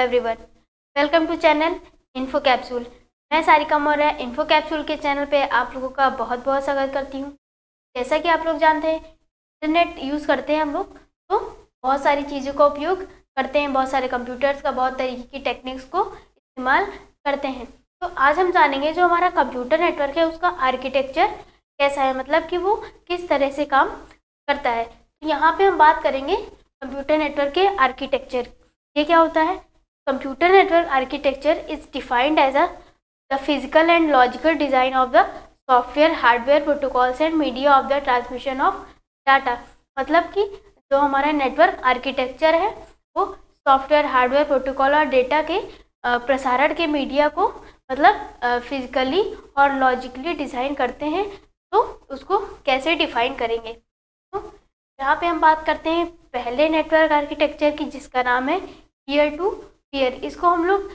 Everyone, welcome to channel info capsule. मैं Sarika Maurya info capsule के channel पे आप लोगों का बहुत बहुत स्वागत करती हूँ। जैसा कि आप लोग जानते हैं, इंटरनेट यूज़ करते हैं हम लोग, तो बहुत सारी चीज़ों का उपयोग करते हैं, बहुत सारे कंप्यूटर्स का, बहुत तरीके की टेक्निक्स को इस्तेमाल करते हैं। तो आज हम जानेंगे जो हमारा कंप्यूटर नेटवर्क है उसका आर्किटेक्चर कैसा है, मतलब कि वो किस तरह से काम करता है। तो यहाँ पे हम बात करेंगे कंप्यूटर नेटवर्क के आर्किटेक्चर। ये क्या होता है? Computer network architecture is defined as the physical and logical design of the software hardware protocols and media of the transmission of data. मतलब कि जो हमारा नेटवर्क आर्किटेक्चर है वो सॉफ्टवेयर हार्डवेयर प्रोटोकॉल और डेटा के प्रसारण के मीडिया को मतलब फिजिकली और लॉजिकली डिज़ाइन करते हैं। तो उसको कैसे डिफाइन करेंगे? तो यहाँ पे हम बात करते हैं पहले नेटवर्क आर्किटेक्चर की, जिसका नाम है पीयर टू पीयर। इसको हम लोग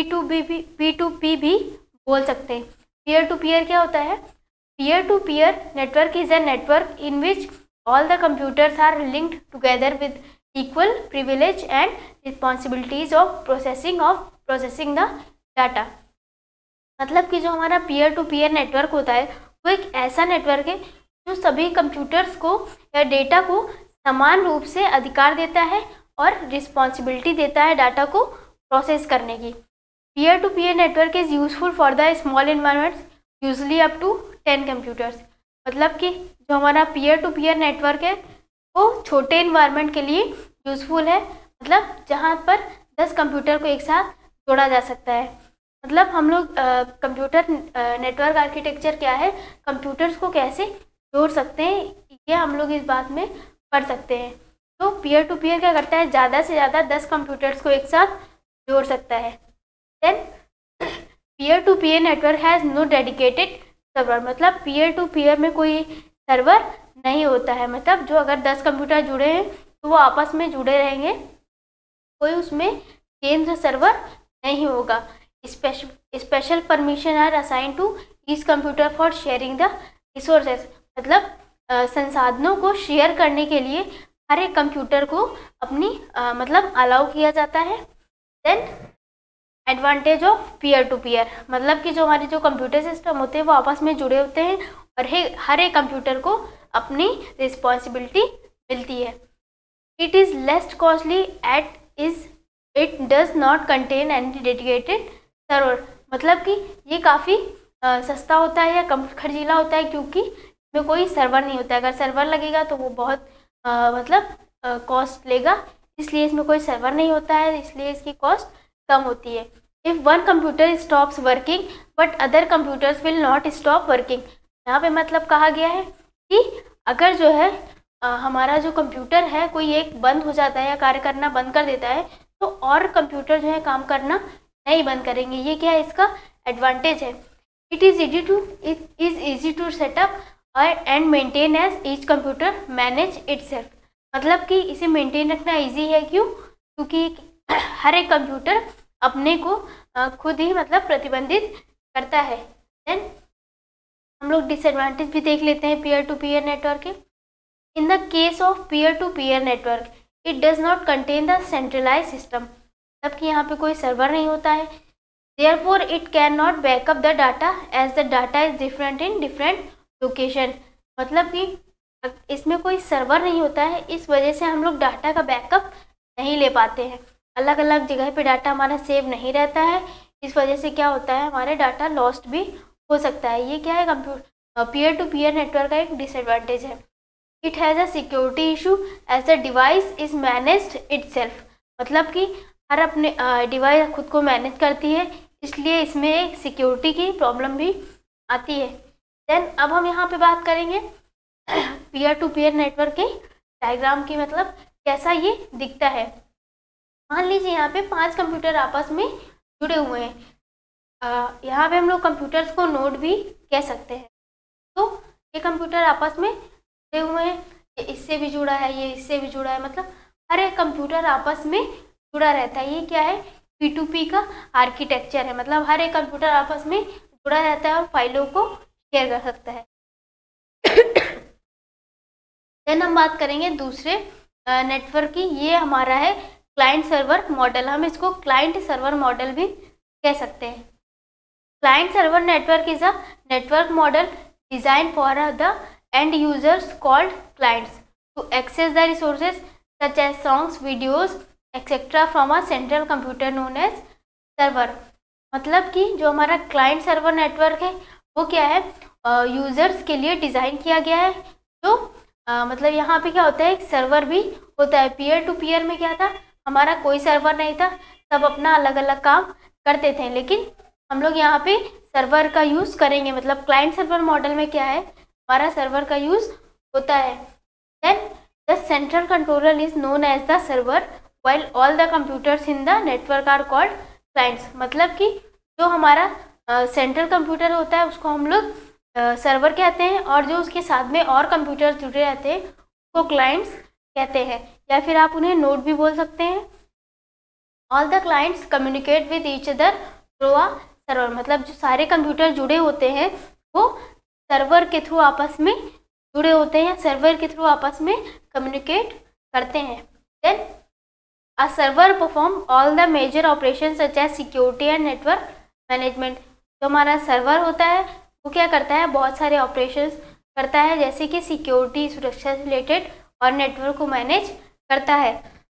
P2P भी बोल सकते हैं। पीयर टू पीयर क्या होता है? Peer to peer network is a network in which all the computers are linked together with equal privilege and responsibilities of processing the data. मतलब कि जो हमारा पीयर टू पीयर नेटवर्क होता है वो एक ऐसा नेटवर्क है जो सभी कंप्यूटर्स को या डेटा को समान रूप से अधिकार देता है और रिस्पॉन्सिबिलिटी देता है डाटा को प्रोसेस करने की। Peer to peer network is useful for the small environments usually up to 10 computers. मतलब कि जो हमारा पीयर टू पीयर नेटवर्क है वो छोटे इन्वायरमेंट के लिए यूजफुल है, मतलब जहाँ पर 10 कंप्यूटर को एक साथ जोड़ा जा सकता है। मतलब हम लोग कंप्यूटर नेटवर्क आर्किटेक्चर क्या है, कंप्यूटर्स को कैसे जोड़ सकते हैं, ये हम लोग इस बात में पढ़ सकते हैं। तो पीयर टू पीयर क्या करता है, ज़्यादा से ज़्यादा 10 कंप्यूटर्स को एक साथ जोड़ सकता है। Then peer to peer network has no dedicated server. मतलब पीयर टू पीयर में कोई सर्वर नहीं होता है। मतलब जो अगर 10 कंप्यूटर जुड़े हैं तो वो आपस में जुड़े रहेंगे, कोई उसमें केंद्र सर्वर नहीं होगा। Special permission are assign to each computer for sharing the resources. मतलब संसाधनों को शेयर करने के लिए हर एक कंप्यूटर को अपनी मतलब अलाउ किया जाता है। Then advantage of peer to peer, मतलब कि जो हमारे जो कंप्यूटर सिस्टम होते हैं वो आपस में जुड़े होते हैं और हर एक कंप्यूटर को अपनी रिस्पॉन्सिबिलिटी मिलती है। It is less costly it does not contain any dedicated server. मतलब कि ये काफ़ी सस्ता होता है या कम खर्चीला होता है क्योंकि इसमें कोई सर्वर नहीं होता है। अगर सर्वर लगेगा तो वो बहुत कॉस्ट लेगा, इसलिए इसमें कोई सर्वर नहीं होता है, इसलिए इसकी कॉस्ट कम होती है। If one computer stops working but other computers will not stop working. यहाँ पे मतलब कहा गया है कि अगर जो है हमारा जो कंप्यूटर है कोई एक बंद हो जाता है या कार्य करना बंद कर देता है तो और कंप्यूटर जो है काम करना नहीं बंद करेंगे। ये क्या है, इसका एडवांटेज है। It is easy to setup and maintain as each computer manage itself. मतलब कि इसे मेंटेन रखना इजी है, क्यों? क्योंकि हर एक कंप्यूटर अपने को खुद ही मतलब प्रतिबंधित करता है। देन हम लोग डिसएडवांटेज भी देख लेते हैं पीयर टू पीयर नेटवर्क के। In the case of peer to peer network it does not contain the centralize system. मतलब कि यहाँ पे कोई सर्वर नहीं होता है। Therefore it can not backup the data as the data is different in different location. मतलब कि इसमें कोई सर्वर नहीं होता है, इस वजह से हम लोग डाटा का बैकअप नहीं ले पाते हैं। अलग अलग जगह पे डाटा हमारा सेव नहीं रहता है, इस वजह से क्या होता है, हमारे डाटा लॉस्ट भी हो सकता है। ये क्या है, पीयर टू पीयर नेटवर्क का एक डिसएडवांटेज है। It has a security issue as the device is managed itself. मतलब कि हर अपने डिवाइस खुद को मैनेज करती है, इसलिए इसमें एक सिक्योरिटी की प्रॉब्लम भी आती है। देन अब हम यहाँ पे बात करेंगे पीयर टू पीयर नेटवर्क के डायग्राम की, मतलब कैसा ये दिखता है। मान लीजिए यहाँ पे 5 कंप्यूटर आपस में जुड़े हुए हैं। यहाँ पे हम लोग कंप्यूटर्स को नोड भी कह सकते हैं। तो ये कंप्यूटर आपस में जुड़े हुए हैं, ये इससे भी जुड़ा है, ये इससे भी जुड़ा है, मतलब हर एक कंप्यूटर आपस में जुड़ा रहता है। ये क्या है, P2P का आर्किटेक्चर है। मतलब हर एक कंप्यूटर आपस में जुड़ा रहता है और फाइलों को शेयर कर सकता है। देन हम बात करेंगे दूसरे नेटवर्क की। ये हमारा है क्लाइंट सर्वर मॉडल, हम इसको क्लाइंट सर्वर मॉडल भी कह सकते हैं। Client server network is a network model design for the end users called clients to access the resources such as songs, videos etcetera from a central computer known as server. मतलब कि जो हमारा client server network है वो क्या है, users के लिए डिज़ाइन किया गया है। जो मतलब यहाँ पे क्या होता है, एक सर्वर भी होता है। पीयर टू पीयर में क्या था, हमारा कोई सर्वर नहीं था, सब अपना अलग अलग काम करते थे। लेकिन हम लोग यहाँ पे सर्वर का यूज़ करेंगे, मतलब क्लाइंट सर्वर मॉडल में क्या है, हमारा सर्वर का यूज़ होता है। Then the central controller is known as the server while all the computers in the network are called clients. मतलब कि जो हमारा सेंट्रल कंप्यूटर होता है उसको हम लोग सर्वर कहते हैं, और जो उसके साथ में और कंप्यूटर जुड़े रहते हैं उसको क्लाइंट्स कहते हैं, या फिर आप उन्हें नोड भी बोल सकते हैं। All the clients communicate with each other through a server. मतलब जो सारे कंप्यूटर जुड़े होते हैं वो सर्वर के थ्रू आपस में जुड़े होते हैं, सर्वर के थ्रू आपस में कम्युनिकेट करते हैं। Then a server perform all the major operation such as security and network management. जो हमारा सर्वर होता है वो क्या करता है, बहुत सारे ऑपरेशंस करता है, जैसे कि सिक्योरिटी, सुरक्षा से रिलेटेड, और नेटवर्क को मैनेज करता है।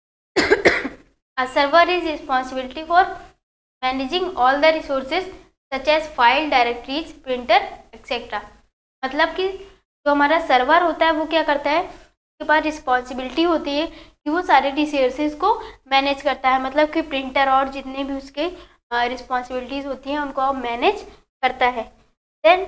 A server is responsibility for managing all the resources such as file, directories, printer etcetera. मतलब कि जो हमारा सर्वर होता है वो क्या करता है, उसके पास रिस्पॉन्सिबिलिटी होती है कि वो सारे रिसोर्सेज को मैनेज करता है। मतलब कि प्रिंटर और जितने भी उसके रिस्पॉन्सिबिलिटीज़ होती हैं उनको मैनेज करता है। देन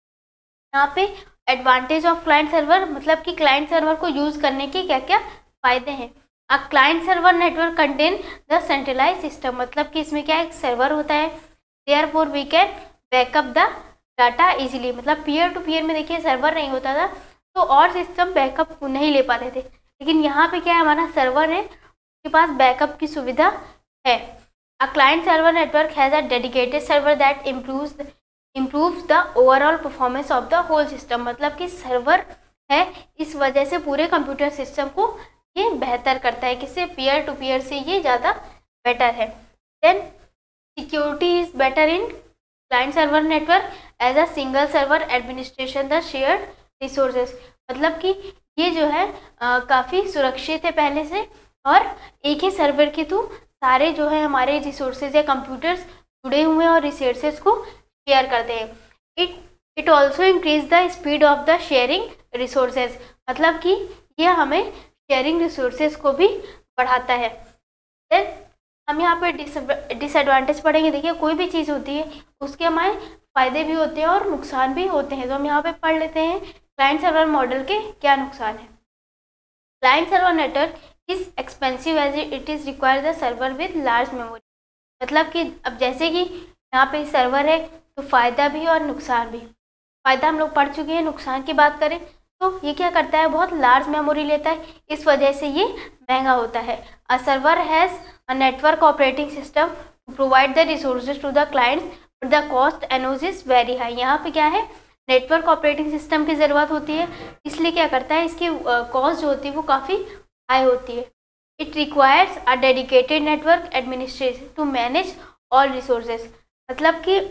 यहाँ पे एडवांटेज ऑफ क्लाइंट सर्वर, मतलब कि क्लाइंट सर्वर को यूज़ करने के क्या क्या फ़ायदे हैं। A client server network contain the centralize system. मतलब कि इसमें क्या एक सर्वर होता है, therefore we can backup the data easily. मतलब पीयर टू पीयर में देखिए सर्वर नहीं होता था तो और सिस्टम बैकअप नहीं ले पाते थे, लेकिन यहाँ पे क्या है, हमारा सर्वर है, उसके पास बैकअप की सुविधा है। A client server network has a dedicated server that improves the overall performance of the whole system। मतलब कि सर्वर है, इस वजह से पूरे कंप्यूटर सिस्टम को ये बेहतर करता है, किससे, पीयर टू पीयर से ये ज़्यादा बेटर है। Then security is better in client server network as a single server administration the shared resources. मतलब कि ये जो है काफ़ी सुरक्षित है पहले से, और एक ही सर्वर के थ्रू सारे जो है हमारे रिसोर्सेज या कंप्यूटर्स जुड़े हुए हैं और रिसोर्सेज को शेयर करते हैं। It also increase the speed of the sharing resources. मतलब कि यह हमें शेयरिंग रिसोर्सेज को भी बढ़ाता है। देन हम यहाँ पे डिसएडवांटेज पढ़ेंगे। देखिए कोई भी चीज़ होती है उसके हमारे फ़ायदे भी होते हैं और नुकसान भी होते हैं, तो हम यहाँ पे पढ़ लेते हैं क्लाइंट सर्वर मॉडल के क्या नुकसान है। Client server network is expensive as it is require the server with large memory. मतलब कि अब जैसे कि यहाँ पे सर्वर है तो फ़ायदा भी और नुकसान भी। फ़ायदा हम लोग पढ़ चुके हैं, नुकसान की बात करें तो ये क्या करता है, बहुत लार्ज मेमोरी लेता है, इस वजह से ये महंगा होता है। A server has a network operating system to provide the resources to the clients but the cost annoys is very high. यहाँ पे क्या है, नेटवर्क ऑपरेटिंग सिस्टम की ज़रूरत होती है, इसलिए क्या करता है, इसकी कॉस्ट जो होती है वो काफ़ी हाई होती है। It requires a dedicated network administration to manage all resources. मतलब कि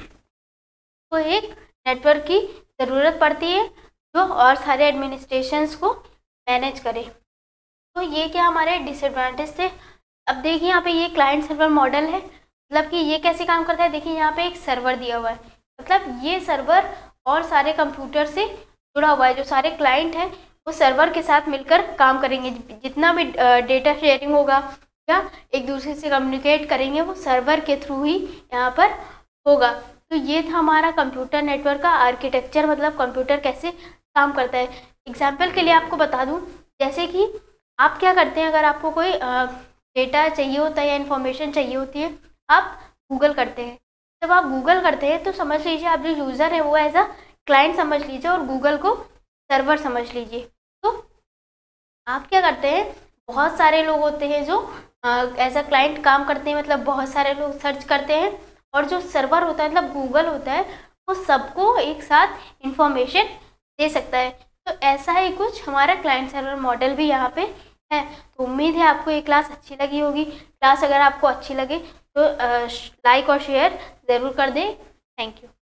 तो एक नेटवर्क की ज़रूरत पड़ती है जो और सारे एडमिनिस्ट्रेशंस को मैनेज करे। तो ये क्या हमारे डिसएडवांटेज थे। अब देखिए यहाँ पे ये क्लाइंट सर्वर मॉडल है, मतलब कि ये कैसे काम करता है। देखिए यहाँ पे एक सर्वर दिया हुआ है, मतलब ये सर्वर और सारे कंप्यूटर से जुड़ा हुआ है। जो सारे क्लाइंट हैं वो सर्वर के साथ मिलकर काम करेंगे, जितना भी डेटा शेयरिंग होगा या एक दूसरे से कम्युनिकेट करेंगे वो सर्वर के थ्रू ही यहाँ पर होगा। तो ये था हमारा कंप्यूटर नेटवर्क का आर्किटेक्चर, मतलब कंप्यूटर कैसे काम करता है। एग्जाम्पल के लिए आपको बता दूं, जैसे कि आप क्या करते हैं, अगर आपको कोई डेटा चाहिए होता है या इन्फॉर्मेशन चाहिए होती है, आप गूगल करते हैं। जब आप गूगल करते हैं तो समझ लीजिए आप जो यूज़र है वो एज अ क्लाइंट समझ लीजिए और गूगल को सर्वर समझ लीजिए। तो आप क्या करते हैं, बहुत सारे लोग होते हैं जो एज अ क्लाइंट काम करते हैं, मतलब बहुत सारे लोग सर्च करते हैं, और जो सर्वर होता है मतलब गूगल होता है वो सबको एक साथ इंफॉर्मेशन दे सकता है। तो ऐसा ही कुछ हमारा क्लाइंट सर्वर मॉडल भी यहाँ पे है। तो उम्मीद है आपको ये क्लास अच्छी लगी होगी। क्लास अगर आपको अच्छी लगे तो लाइक और शेयर ज़रूर कर दें। Thank you.